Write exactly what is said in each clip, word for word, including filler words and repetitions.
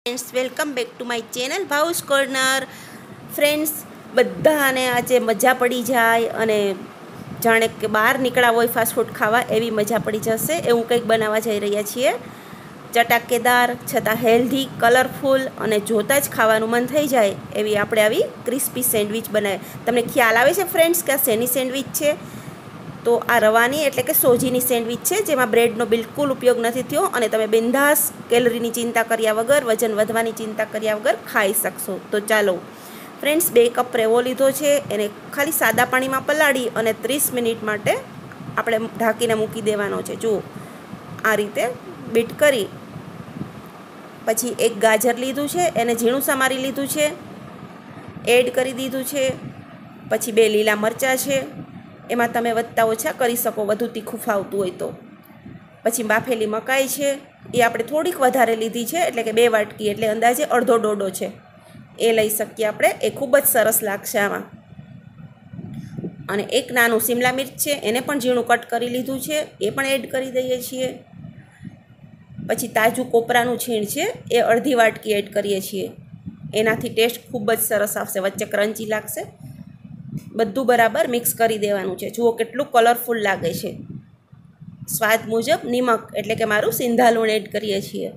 Friends welcome back to my channel भाउस corner. Friends बधाने आज मजा पड़ी जाए अने जाने के बहार निकळ्या होय फास्ट फूड खावा एवी मजा पड़ी जशे एवुं कंईक बनाववा जई रह्या छीए। चटाकेदार छतां हेल्धी कलरफुल अने जोता ज खावानुं मन थई जाए एवी आपणे आवी क्रिस्पी सेन्डविच बनावी। तमने ख्याल आवे छे फ्रेंड्स के आ शेनी सेन्डविच छे? तो आ रवानी एटले के सोजीनी सेन्डविच है जेमां ब्रेडनो बिल्कुल उपयोग नहीं थयो अने तमे बिंदास केलरीनी चिंता कर्या वगर वजन वधवानी चिंता कर्या वगर खाई शकशो। तो चालो फ्रेंड्स बे कप रेवो लीधो छे एने खाली सादा पाणीमां पलाળી अने तीस मिनिट माटे आपणे ढांकीने मूकी देवानो छे। जुओ आ रीते बीट करी पछी एक गाजर लीधुं छे एने झीणुं समारी लीधुं छे, एड करी दीधुं छे। पछी बे लीला मरचा छे एमां तमे वधता ओछा करी शको वधु तीखું फावતું હોય तो। पछी बाफेली मकाई छे ए आपणे थोड़ीक वधारे लीधी छे एटले के बे वाटकी एटले अंदाजे अर्धो डोडो छे ए लई शकीए आपणे। ए खूब ज सरस लागशे आमां। अने एक नानुं शिमला मिर्च छे एने पण झीणुं कट करी लीधुं छे ए पण एड करी दईए छीए। पछी ताजुं कोपरानुं छीण छे ए अर्धी वाटकी एड करीए छीए एनाथी टेस्ट खूब ज सरस आवशे, वच्चे क्रंची लागशे। बधुं बराबर मिक्स करी देवानुं छे। जुओ केटलुं कलरफुल लागे छे। स्वाद मुजब निमक एटले के मारुं सिंधा लूण एड करीए छीए।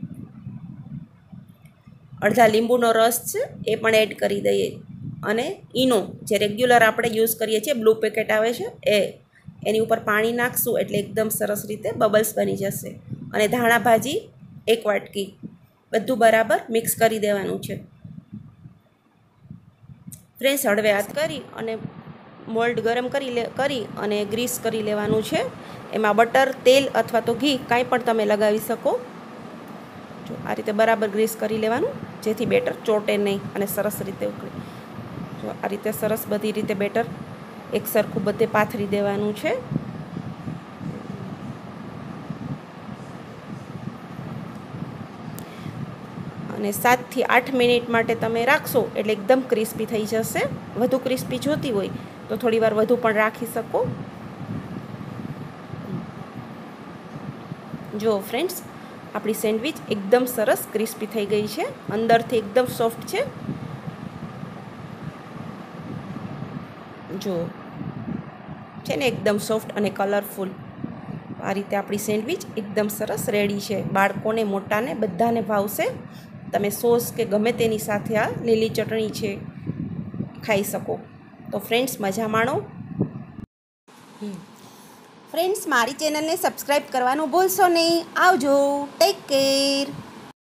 अर्धा લીંબુનો रस छे ए पण एड करी दईए अने ईनो जे रेग्युलर आपणे यूज करीए छीए ब्लू पेकेट आवे छे ए एनी उपर पाणी नाखशुं एटले एकदम सरस रीते बबल्स बनी जशे। अने धाणा भाजी एक वाटकी बधुं बराबर मिक्स करी देवानुं छे। फ्रेंड्स हळवे हाथ करी अने मोल्ड गरम करी ले करी अने ग्रीस करी लेवानुं छे। एमां बटर तेल अथवा तो घी कांई पण तमे लगावी शको। जो आ रीते बराबर ग्रीस करी लेवानुं जेथी बेटर ચોટે नहीं अने सरस रीते उकळे। जो आ रीते सरस बधी रीते बेटर एक सरखुं बधे पाथरी देवानुं छे। અને સાતથી આઠ મિનિટ માટે તમે રાખશો એટલે એકદમ ક્રિસ્પી થઈ જશે। વધુ ક્રિસ્પી જોતી હોય તો થોડીવાર વધુ પણ રાખી શકો। જો ફ્રેન્ડ્સ આપણી સેન્ડવિચ એકદમ સરસ ક્રિસ્પી થઈ ગઈ છે, અંદરથી એકદમ સોફ્ટ છે। જો છે ને એકદમ સોફ્ટ અને કલરફુલ। આ રીતે આપણી સેન્ડવિચ એકદમ સરસ રેડી છે। બાળકોને મોટાને બધાને ભાવશે। તમે સોસ કે ગમે તેની સાથે આ લીલી ચટણી છે ખાઈ શકો। તો ફ્રેન્ડ્સ મજા માણો। ફ્રેન્ડ્સ મારી ચેનલને સબસ્ક્રાઈબ કરવાનું ભૂલશો નહીં। આવજો, ટેક કેર।